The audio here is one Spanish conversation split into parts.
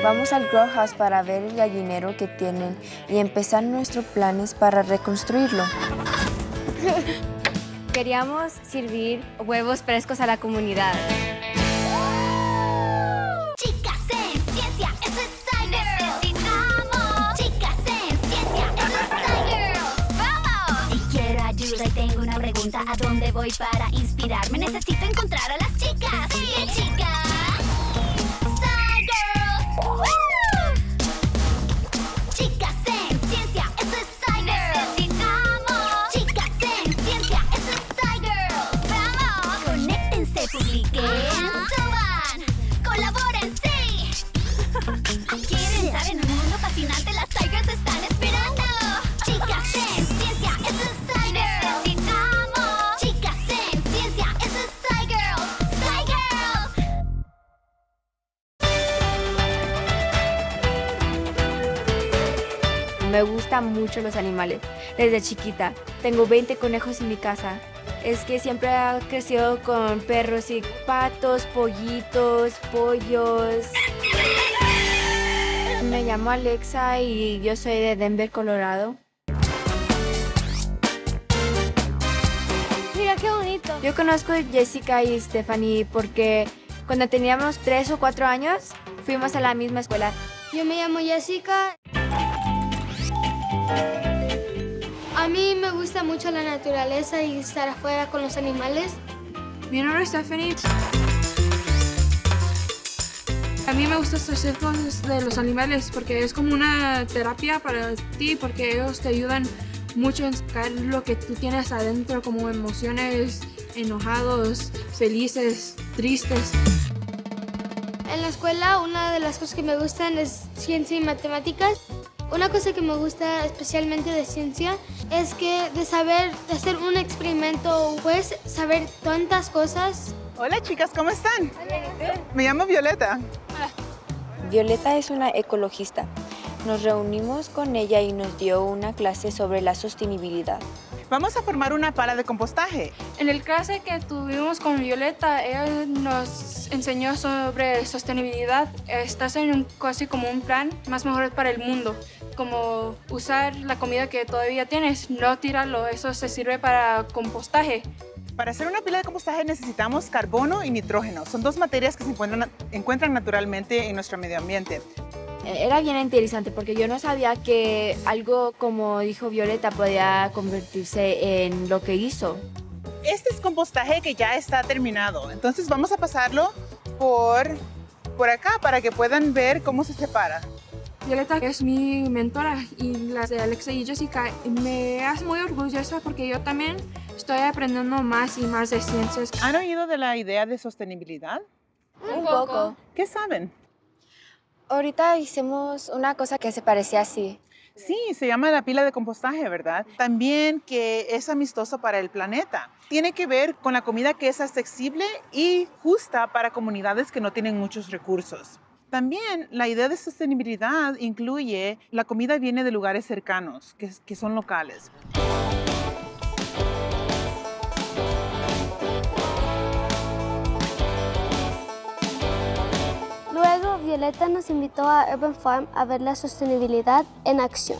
Vamos al grow house para ver el gallinero que tienen y empezar nuestros planes para reconstruirlo. Queríamos servir huevos frescos a la comunidad. Chicas en ciencia, eso es Sci-Girl. Necesitamos chicas en ciencia, eso es Sci-Girl. ¡Vamos! Si quiero ayuda y tengo una pregunta, ¿a dónde voy para inspirarme? Necesito encontrar a las chicas. ¡Sí, chicas! Me gustan mucho los animales. Desde chiquita tengo 20 conejos en mi casa. Es que siempre he crecido con perros y patos, pollitos, pollos. Me llamo Alexa y yo soy de Denver, Colorado. Mira qué bonito. Yo conozco a Jessica y Stephanie porque cuando teníamos 3 o 4 años fuimos a la misma escuela. Yo me llamo Jessica. A mí me gusta mucho la naturaleza y estar afuera con los animales. Mi nombre es Stephanie. A mí me gusta estar cerca de los animales porque es como una terapia para ti, porque ellos te ayudan mucho en sacar lo que tú tienes adentro, como emociones, enojados, felices, tristes. En la escuela, una de las cosas que me gustan es ciencia y matemáticas. Una cosa que me gusta especialmente de ciencia es que de saber hacer un experimento, puedes saber tantas cosas. Hola chicas, ¿cómo están? Me llamo Violeta. Violeta es una ecologista. Nos reunimos con ella y nos dio una clase sobre la sostenibilidad. Vamos a formar una pala de compostaje. En el clase que tuvimos con Violeta, ella nos enseñó sobre sostenibilidad. Estás en casi como un plan más mejor para el mundo, como usar la comida que todavía tienes, no tirarlo, eso se sirve para compostaje. Para hacer una pila de compostaje necesitamos carbono y nitrógeno. Son dos materias que se encuentran naturalmente en nuestro medio ambiente. Era bien interesante porque yo no sabía que algo como dijo Violeta podía convertirse en lo que hizo. Este es compostaje que ya está terminado. Entonces vamos a pasarlo por acá para que puedan ver cómo se separa. Violeta es mi mentora y las de Alexa y Jessica me hace muy orgullosa porque yo también estoy aprendiendo más y más de ciencias. ¿Han oído de la idea de sostenibilidad? Un poco. ¿Qué saben? Ahorita hicimos una cosa que se parecía así. Sí, se llama la pila de compostaje, ¿verdad? También que es amistoso para el planeta. Tiene que ver con la comida que es accesible y justa para comunidades que no tienen muchos recursos. También la idea de sostenibilidad incluye la comida viene de lugares cercanos, que son locales. Luego, Violeta nos invitó a Urban Farm a ver la sostenibilidad en acción.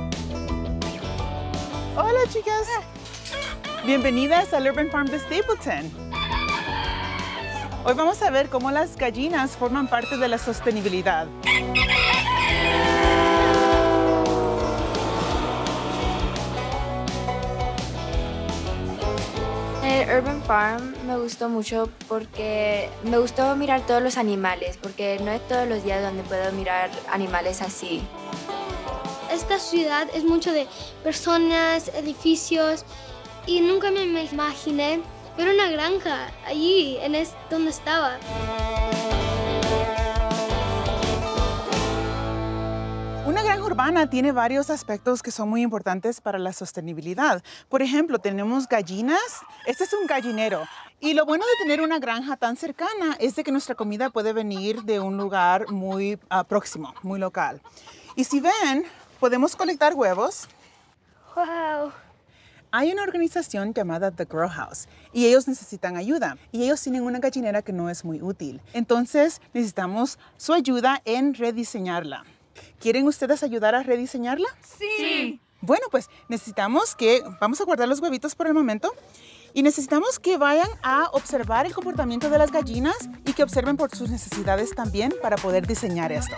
Hola, chicas. Bienvenidas al Urban Farm de Stapleton. Hoy vamos a ver cómo las gallinas forman parte de la sostenibilidad. El Urban Farm me gustó mucho porque me gustó mirar todos los animales, porque no es todos los días donde puedo mirar animales así. Esta ciudad es mucho de personas, edificios, y nunca me imaginé ver una granja allí, donde estaba. Una granja urbana tiene varios aspectos que son muy importantes para la sostenibilidad. Por ejemplo, tenemos gallinas. Este es un gallinero. Y lo bueno de tener una granja tan cercana es de que nuestra comida puede venir de un lugar muy próximo, muy local. Y si ven, podemos colectar huevos. ¡Wow! Hay una organización llamada The Grow House y ellos necesitan ayuda y ellos tienen una gallinera que no es muy útil. Entonces necesitamos su ayuda en rediseñarla. ¿Quieren ustedes ayudar a rediseñarla? Sí. Bueno, pues necesitamos que, vamos a guardar los huevitos por el momento y necesitamos que vayan a observar el comportamiento de las gallinas y que observen por sus necesidades también para poder diseñar esto.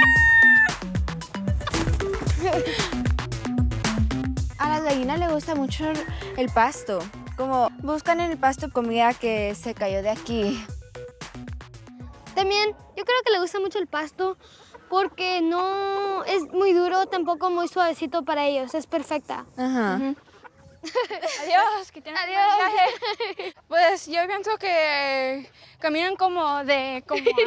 A las gallinas les gusta mucho el pasto. Como buscan en el pasto comida que se cayó de aquí. También yo creo que le gusta mucho el pasto porque no es muy duro, tampoco muy suavecito para ellos, es perfecta. Ajá. Adiós, que tienen Adiós. buen viaje. Pues yo pienso que caminan como así.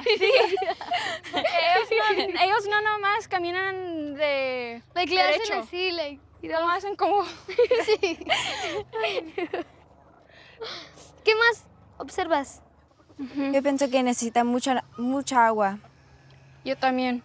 ellos no nomás caminan de Like, le derecho. hacen así, like, No hacen como... sí. ¿Qué más observas? Yo pienso que necesita mucha agua. Yo también.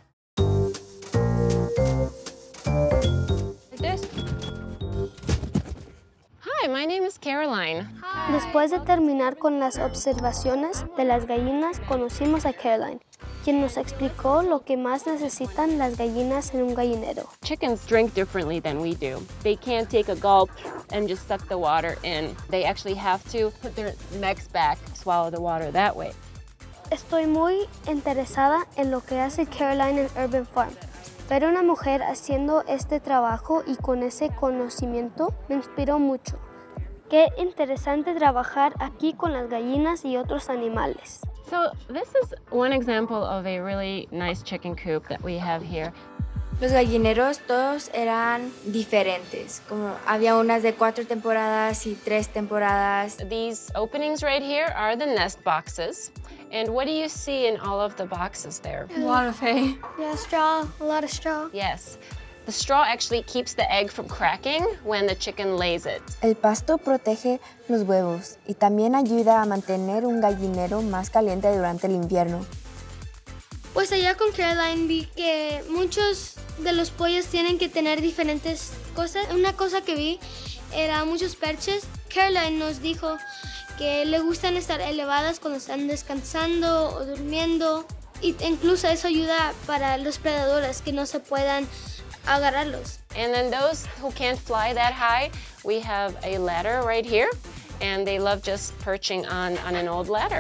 Hi, my name is Caroline. Después de terminar con las observaciones de las gallinas, conocimos a Caroline, quien nos explicó lo que más necesitan las gallinas en un gallinero. Chickens drink differently than we do. They can't take a gulp and just suck the water in. They actually have to put their necks back, swallow the water that way. Estoy muy interesada en lo que hace Caroline en Urban Farm. Ver a una mujer haciendo este trabajo y con ese conocimiento me inspiró mucho. Qué interesante trabajar aquí con las gallinas y otros animales. So this is one example of a really nice chicken coop that we have here. Los gallineros todos eran diferentes. Como había unas de 4 temporadas y 3 temporadas. These openings right here are the nest boxes. And what do you see in all of the boxes there? A lot of hay. Yeah, straw, a lot of straw. Yes. The straw actually keeps the egg from cracking when the chicken lays it. El pasto protege los huevos y también ayuda a mantener un gallinero más caliente durante el invierno. Pues allá con Caroline vi que muchos de los pollos tienen que tener diferentes cosas. Una cosa que vi era muchos perches. Caroline nos dijo que le gustan estar elevadas cuando están descansando o durmiendo. Y incluso eso ayuda para los predadores que no se puedan agarrarlos. And then those who can't fly that high, we have a ladder right here. And they love just perching on an old ladder.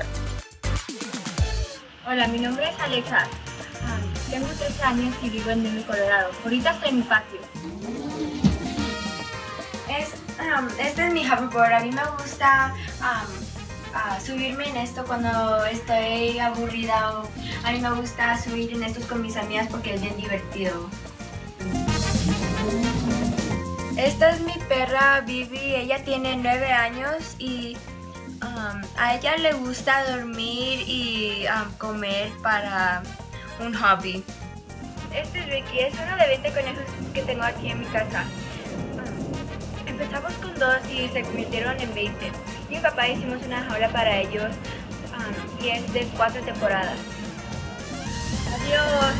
Hola, mi nombre es Alexa. Tengo 13 años y vivo en Denver, Colorado. Ahorita estoy en mi patio. Este es mi hoverboard. A mí me gusta subirme en esto cuando estoy aburrida. O a mí me gusta subir en estos con mis amigas porque es bien divertido. Esta es mi perra Bibi. Ella tiene 9 años y a ella le gusta dormir y comer para un hobby. Este es Ricky, es uno de 20 conejos que tengo aquí en mi casa. Empezamos con 2 y se convirtieron en 20. Y mi papá hicimos una jaula para ellos y es de 4 temporadas. Adiós.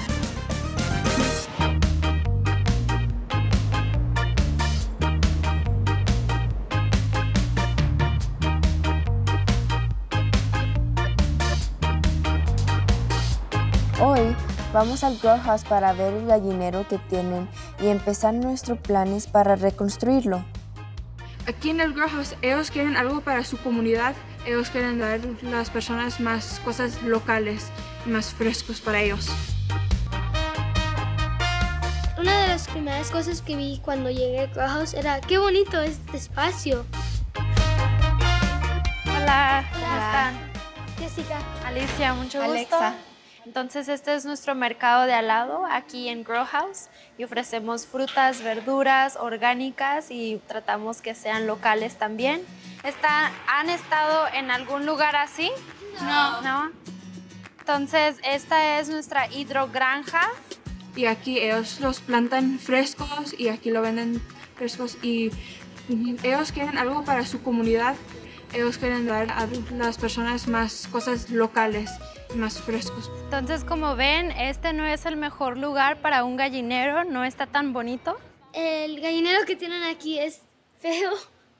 Hoy vamos al Grow House para ver el gallinero que tienen y empezar nuestros planes para reconstruirlo. Aquí en el Grow House, ellos quieren algo para su comunidad. Ellos quieren dar a las personas más cosas locales y más frescos para ellos. Una de las primeras cosas que vi cuando llegué al Grow House era qué bonito es este espacio. Hola, ¿cómo están? Jessica. Alicia, mucho gusto. Alexa. Entonces, este es nuestro mercado de al lado, aquí en Grow House, y ofrecemos frutas, verduras, orgánicas y tratamos que sean locales también. ¿Han estado en algún lugar así? No. Entonces, esta es nuestra hidrogranja. Y aquí ellos los plantan frescos y aquí lo venden frescos. Y ellos quieren algo para su comunidad. Ellos quieren dar a las personas más cosas locales y más frescos. Entonces, como ven, este no es el mejor lugar para un gallinero, no está tan bonito. El gallinero que tienen aquí es feo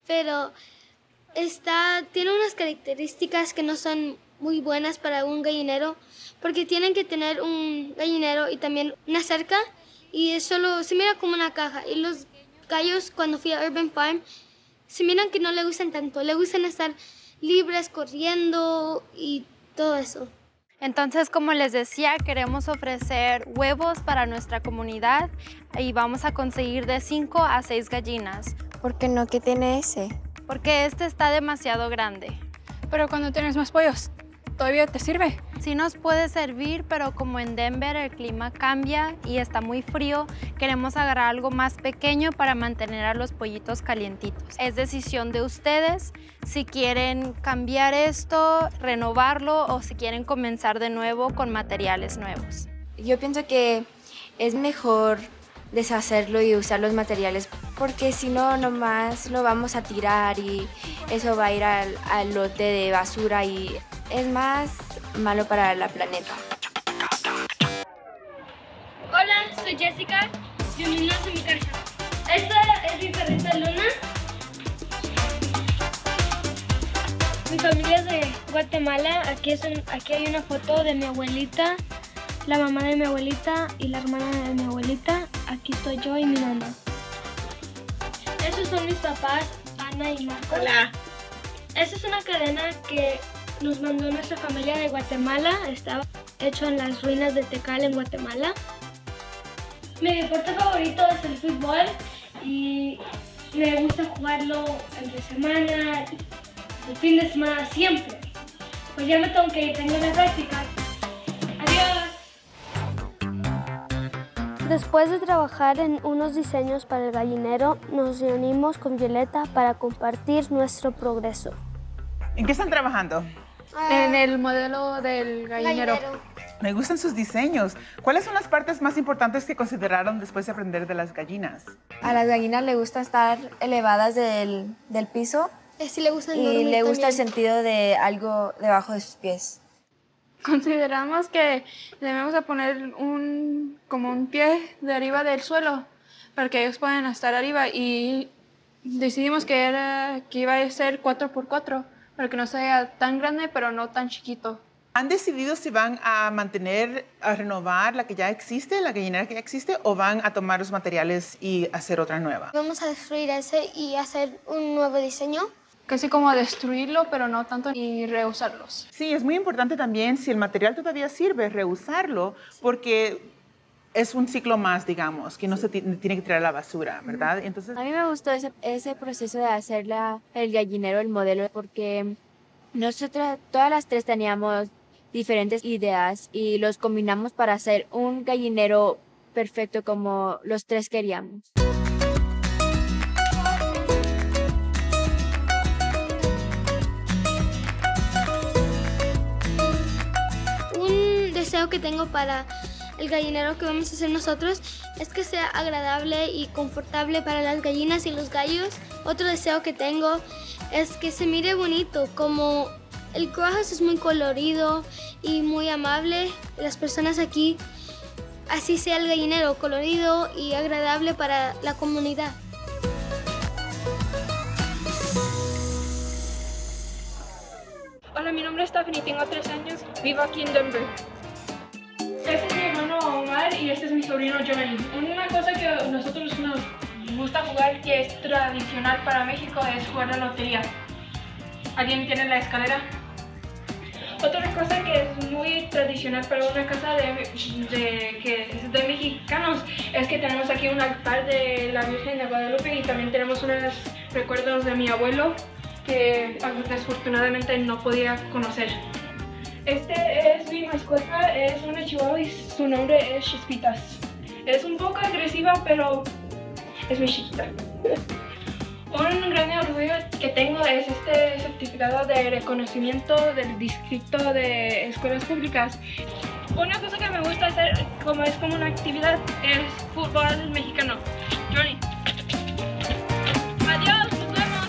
pero tiene unas características que no son muy buenas para un gallinero, porque tienen que tener un gallinero y también una cerca, y solo se mira como una caja. Y los gallos, cuando fui a Urban Farm, se miran que no le gustan tanto, le gustan estar libres, corriendo y todo eso. Entonces, como les decía, queremos ofrecer huevos para nuestra comunidad y vamos a conseguir de 5 a 6 gallinas. ¿Por qué no? ¿Qué tiene ese? Porque este está demasiado grande. Pero cuando tienes más pollos, ¿todavía te sirve? Sí nos puede servir, pero como en Denver el clima cambia y está muy frío, queremos agarrar algo más pequeño para mantener a los pollitos calientitos. Es decisión de ustedes si quieren cambiar esto, renovarlo o si quieren comenzar de nuevo con materiales nuevos. Yo pienso que es mejor deshacerlo y usar los materiales, porque si no, nomás lo vamos a tirar y eso va a ir al lote de basura y es más malo para la planeta. Hola, soy Jessica. Bienvenidos a mi casa. Esta es mi perrita Luna. Mi familia es de Guatemala. Aquí hay una foto de mi abuelita, la mamá de mi abuelita y la hermana de mi abuelita. Aquí estoy yo y mi mamá. Esos son mis papás, Ana y Marcos. Hola. Esta es una cadena que nos mandó nuestra familia de Guatemala. Estaba hecho en las ruinas de Tekal en Guatemala. Mi deporte favorito es el fútbol y me gusta jugarlo entre semana, el fin de semana, siempre. Pues ya me tengo que ir, tengo una práctica. Adiós. Después de trabajar en unos diseños para el gallinero, nos reunimos con Violeta para compartir nuestro progreso. ¿En qué están trabajando? En el modelo del gallinero. Me gustan sus diseños. ¿Cuáles son las partes más importantes que consideraron después de aprender de las gallinas? A las gallinas le gusta estar elevadas del piso Sí, le gusta y le gusta el sentido de algo debajo de sus pies. Consideramos que debemos de poner como un pie de arriba del suelo para que ellos puedan estar arriba, y decidimos que iba a ser 4x4 para que no sea tan grande pero no tan chiquito. ¿Han decidido si van a renovar la que ya existe, la gallinera que ya existe, o van a tomar los materiales y hacer otra nueva? Vamos a destruir ese y hacer un nuevo diseño. Casi como destruirlo, pero no tanto, y reusarlos. Sí, es muy importante también, si el material todavía sirve, reusarlo, porque es un ciclo más, digamos, que no se tiene que tirar a la basura, ¿verdad? Entonces, A mí me gustó ese proceso de hacer el gallinero, el modelo, porque nosotras, todas las tres teníamos diferentes ideas y los combinamos para hacer un gallinero perfecto como los tres queríamos. Un deseo que tengo para el gallinero que vamos a hacer nosotros es que sea agradable y confortable para las gallinas y los gallos. Otro deseo que tengo es que se mire bonito, como el grow house es muy colorido y muy amable. Las personas aquí, así sea el gallinero, colorido y agradable para la comunidad. Hola, mi nombre es Stephanie, tengo 3 años, vivo aquí en Denver. Este es mi hermano Omar y este es mi sobrino Johnny. Una cosa que a nosotros nos gusta jugar, que es tradicional para México, es jugar la lotería. ¿Alguien tiene la escalera? Otra cosa que es muy tradicional para una casa que es de mexicanos es que tenemos aquí un altar de la Virgen de Guadalupe, y también tenemos unos recuerdos de mi abuelo que desafortunadamente no podía conocer. Este es mi mascota, es una chihuahua y su nombre es Chispitas. Es un poco agresiva, pero es muy chiquita. Un gran orgullo que tengo es este certificado de reconocimiento del distrito de escuelas públicas. Una cosa que me gusta hacer, como es como una actividad, es fútbol mexicano. Johnny. Adiós, nos vemos.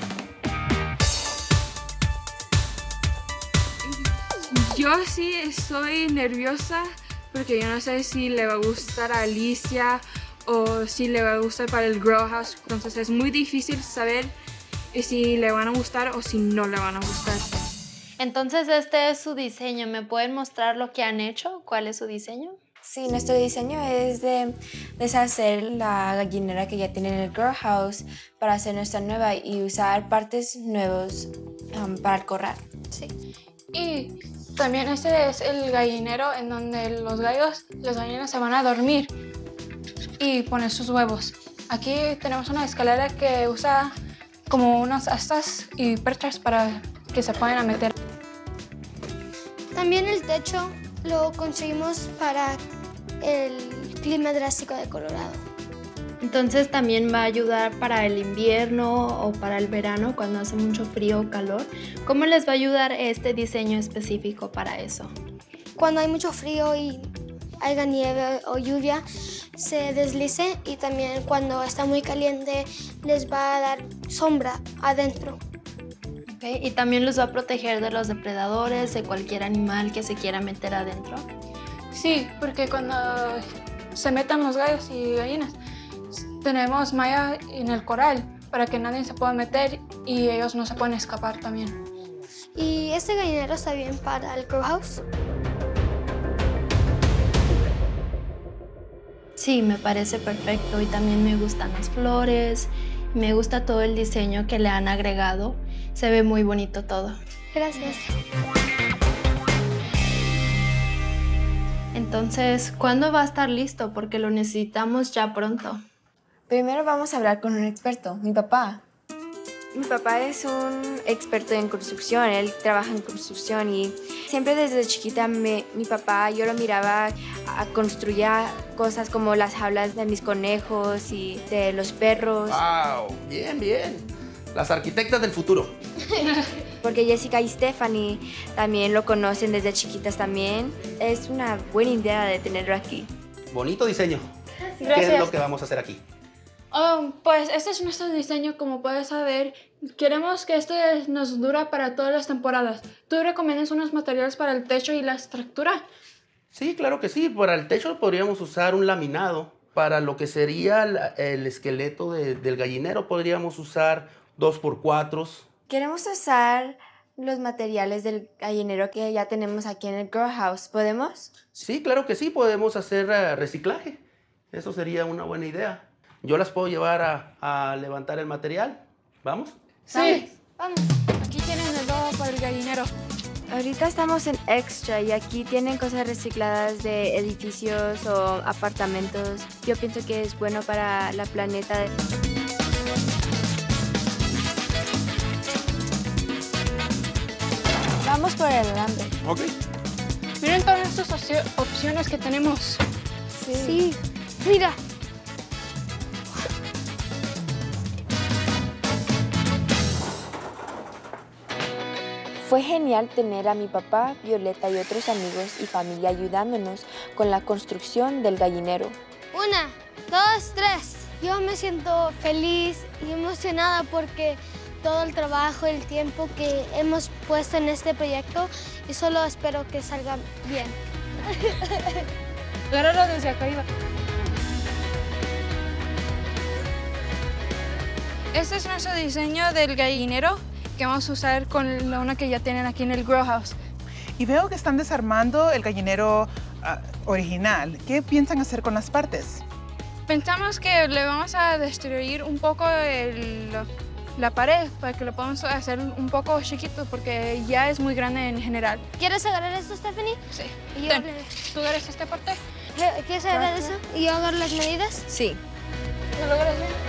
Yo sí estoy nerviosa porque yo no sé si le va a gustar a Alicia o si le va a gustar para el grow house. Entonces es muy difícil saber y si le van a gustar o si no le van a gustar. Entonces este es su diseño. ¿Me pueden mostrar lo que han hecho? ¿Cuál es su diseño? Sí, nuestro diseño es de deshacer la gallinera que ya tiene en el grow house para hacer nuestra nueva y usar partes nuevos para el corral. Sí. Y también este es el gallinero en donde los gallos, las gallinas se van a dormir y poner sus huevos. Aquí tenemos una escalera que usa como unas astas y perchas para que se puedan meter. También el techo lo conseguimos para el clima drástico de Colorado. Entonces también va a ayudar para el invierno o para el verano cuando hace mucho frío o calor. ¿Cómo les va a ayudar este diseño específico para eso? Cuando hay mucho frío y haya nieve o lluvia, se deslice, y también cuando está muy caliente les va a dar sombra adentro. Okay. ¿Y también los va a proteger de los depredadores, de cualquier animal que se quiera meter adentro? Sí, porque cuando se metan los gallos y gallinas, tenemos malla en el corral para que nadie se pueda meter y ellos no se pueden escapar también. ¿Y este gallinero está bien para el grow house? Sí, me parece perfecto y también me gustan las flores, me gusta todo el diseño que le han agregado, se ve muy bonito todo. Gracias. Entonces, ¿cuándo va a estar listo? Porque lo necesitamos ya pronto. Primero vamos a hablar con un experto, mi papá. Mi papá es un experto en construcción, él trabaja en construcción y siempre desde chiquita mi papá, yo lo miraba a construir cosas como las jaulas de mis conejos y de los perros. ¡Wow! Bien, bien. Las arquitectas del futuro. Porque Jessica y Stephanie también lo conocen desde chiquitas también. Es una buena idea de tenerlo aquí. Bonito diseño. Gracias. ¿Qué es lo que vamos a hacer aquí? Pues este es nuestro diseño, como puedes saber. Queremos que este nos dura para todas las temporadas. ¿Tú recomiendas unos materiales para el techo y la estructura? Sí, claro que sí. Para el techo podríamos usar un laminado. Para lo que sería el esqueleto del gallinero podríamos usar 2x4. Queremos usar los materiales del gallinero que ya tenemos aquí en el grow house. ¿Podemos? Sí, claro que sí. Podemos hacer reciclaje. Eso sería una buena idea. Yo las puedo llevar a levantar el material. ¿Vamos? Sí. Vamos. Aquí tienen el logo para el gallinero. Ahorita estamos en Extra y aquí tienen cosas recicladas de edificios o apartamentos. Yo pienso que es bueno para la planeta. Vamos por el alambre. Ok. Miren todas estas opciones que tenemos. Sí. Mira. Fue genial tener a mi papá, Violeta y otros amigos y familia ayudándonos con la construcción del gallinero. 1, 2, 3. Yo me siento feliz y emocionada porque todo el trabajo y el tiempo que hemos puesto en este proyecto, y solo espero que salga bien. Agárralo desde acá arriba. Este es nuestro diseño del gallinero que vamos a usar con la una que ya tienen aquí en el grow house. Y veo que están desarmando el gallinero original. ¿Qué piensan hacer con las partes? Pensamos que le vamos a destruir un poco la pared para que lo podamos hacer un poco chiquito porque ya es muy grande en general. ¿Quieres agarrar esto, Stephanie? Sí. Y yo Ten, ¿tú agarras esta parte? ¿Quieres agarrar eso? ¿Y yo agarro las medidas? Sí. ¿Lo logras bien?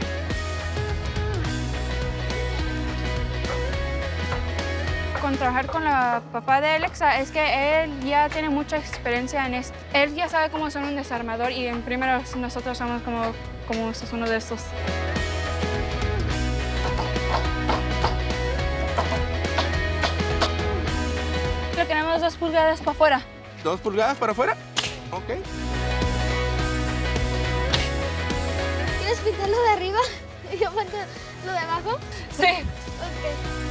Con trabajar con la papá de Alexa es que él ya tiene mucha experiencia en esto. Él ya sabe cómo son un desarmador y en primero nosotros somos como este es uno de estos. Lo queremos 2 pulgadas para afuera. ¿2 pulgadas para afuera? Ok. ¿Quieres pintarlo de arriba y yo pinto lo de abajo? Sí. Ok.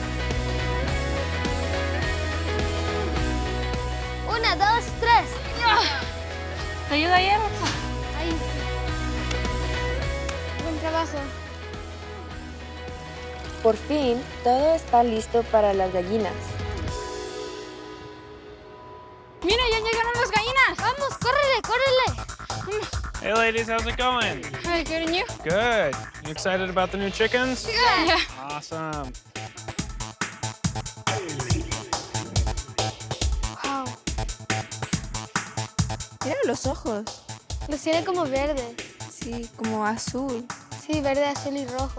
1, 2, 3. ¿Te ayuda ayer? Ahí. Buen trabajo. Por fin, todo está listo para las gallinas. ¡Mira, ya llegaron las gallinas! ¡Vamos, córrele! Hey ladies, how's it going? Hi, good, and you? Good. You excited about the new chickens? Yeah. Awesome. Wow. Mira los ojos. Los tiene como verde. Sí, como azul. Sí, verde, azul y rojo.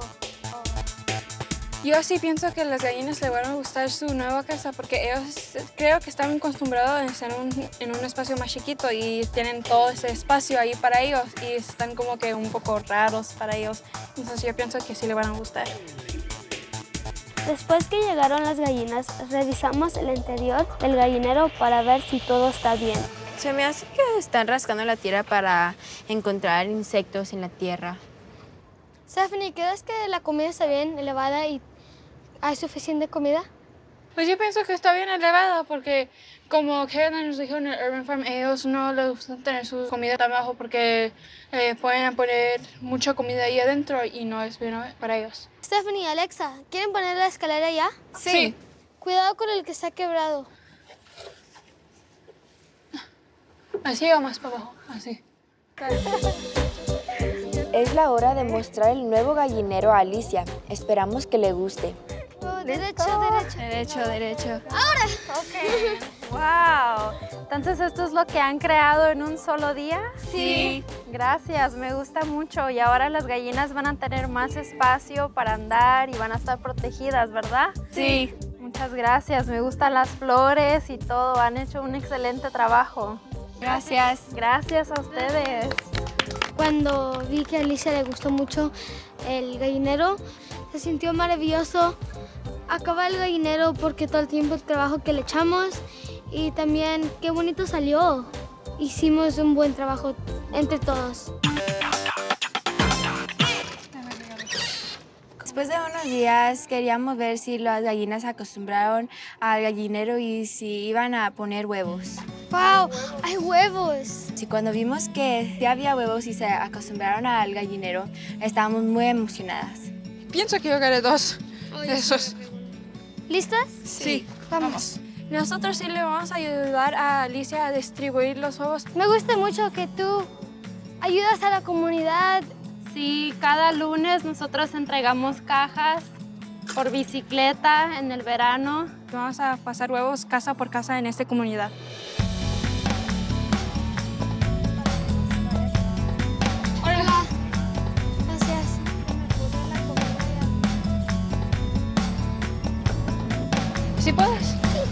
Yo sí pienso que las gallinas le van a gustar su nueva casa porque ellos creo que están acostumbrados a estar en un espacio más chiquito y tienen todo ese espacio ahí para ellos y están como que un poco raros para ellos. Entonces yo pienso que sí le van a gustar. Después que llegaron las gallinas, revisamos el interior del gallinero para ver si todo está bien. Se me hace que están rascando la tierra para encontrar insectos en la tierra. Stephanie, ¿crees que la comida está bien elevada y hay suficiente comida? Pues yo pienso que está bien elevada porque como Caroline nos dijo en el Urban Farm, ellos no les gusta tener su comida tan bajo porque pueden poner mucha comida ahí adentro y no es bueno para ellos. Stephanie, Alexa, ¿quieren poner la escalera ya? Sí. Cuidado con el que está quebrado. Así o más para abajo, así. Es la hora de mostrar el nuevo gallinero a Alicia. Esperamos que le guste. Oh, derecho. Derecho. ¡Ahora! Ok. ¡Wow! Entonces, ¿esto es lo que han creado en un solo día? Sí. Gracias, me gusta mucho. Y ahora las gallinas van a tener más espacio para andar y van a estar protegidas, ¿verdad? Sí. Muchas gracias, me gustan las flores y todo. Han hecho un excelente trabajo. Gracias. Gracias a ustedes. Cuando vi que a Alicia le gustó mucho el gallinero, se sintió maravilloso acabar el gallinero porque todo el tiempo el trabajo que le echamos y también qué bonito salió. Hicimos un buen trabajo entre todos. Después de unos días queríamos ver si las gallinas se acostumbraron al gallinero y si iban a poner huevos. ¡Wow! ¡Hay huevos! Y cuando vimos que ya había huevos y se acostumbraron al gallinero, estábamos muy emocionadas. Pienso que yo gané 2 de esos. ¿Listas? Sí. Vamos. Nosotros sí le vamos a ayudar a Alicia a distribuir los huevos. Me gusta mucho que tú ayudas a la comunidad. Sí, cada lunes nosotros entregamos cajas por bicicleta en el verano. Vamos a pasar huevos casa por casa en esta comunidad. Hola. Gracias. ¿Sí puedes?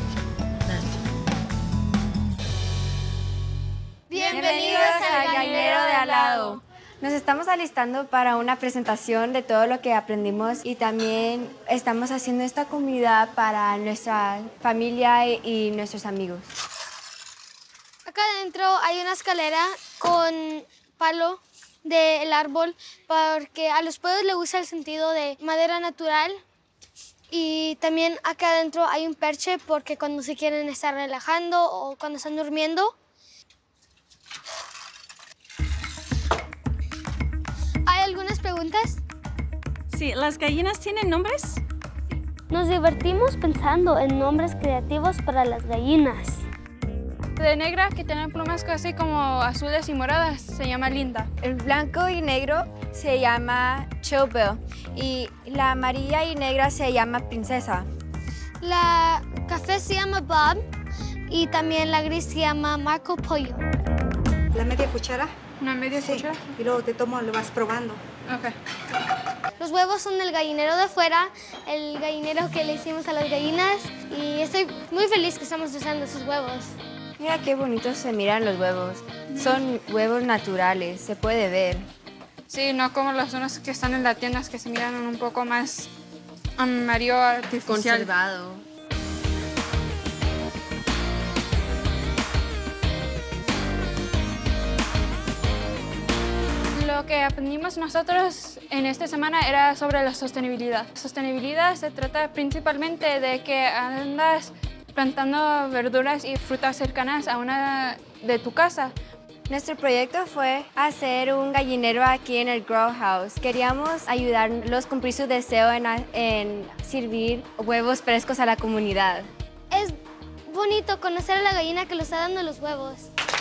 Bienvenidos al gallinero de al lado. Nos estamos alistando para una presentación de todo lo que aprendimos y también estamos haciendo esta comida para nuestra familia y nuestros amigos. Acá adentro hay una escalera con palo del árbol porque a los pueblos les gusta el sentido de madera natural. Y también acá adentro hay un perche porque cuando se quieren estar relajando o cuando están durmiendo. ¿Hay algunas preguntas? Sí, ¿las gallinas tienen nombres? Nos divertimos pensando en nombres creativos para las gallinas. De negra, que tiene plumas casi como azules y moradas, se llama Linda. El blanco y negro se llama Chowbell y la amarilla y negra se llama Princesa. La café se llama Bob y también la gris se llama Marco Pollo. ¿La media cuchara? ¿Una media cuchara? Y luego te tomo, lo vas probando. Ok. Los huevos son del gallinero de afuera, el gallinero que le hicimos a las gallinas y estoy muy feliz que estamos usando esos huevos. Mira qué bonitos se miran los huevos. Son huevos naturales, se puede ver. Sí, no como las unas que están en las tiendas que se miran un poco más amarillo artificial. Conservado. Lo que aprendimos nosotros en esta semana era sobre la sostenibilidad. Sostenibilidad se trata principalmente de que andas plantando verduras y frutas cercanas a una de tu casa, Nuestro proyecto fue hacer un gallinero aquí en el Grow House. Queríamos ayudarlos a cumplir su deseo en servir huevos frescos a la comunidad. Es bonito conocer a la gallina que le está dando los huevos.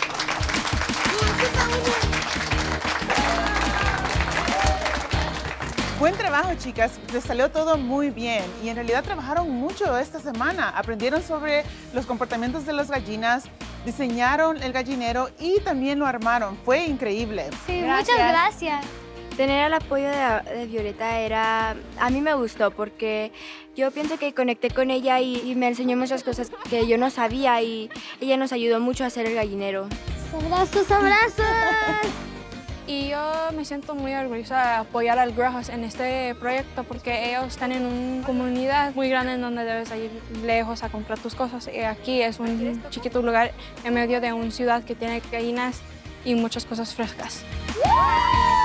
Buen trabajo, chicas. Les salió todo muy bien y en realidad trabajaron mucho esta semana. Aprendieron sobre los comportamientos de las gallinas, diseñaron el gallinero y también lo armaron. Fue increíble. Sí, muchas gracias. Tener el apoyo de Violeta a mí me gustó porque yo pienso que conecté con ella y me enseñó muchas cosas que yo no sabía y ella nos ayudó mucho a hacer el gallinero. ¡Abrazos, abrazos! Y yo me siento muy orgullosa de apoyar al Grow House en este proyecto porque ellos están en una comunidad muy grande en donde debes ir lejos a comprar tus cosas. Y aquí es un chiquito lugar en medio de una ciudad que tiene gallinas y muchas cosas frescas.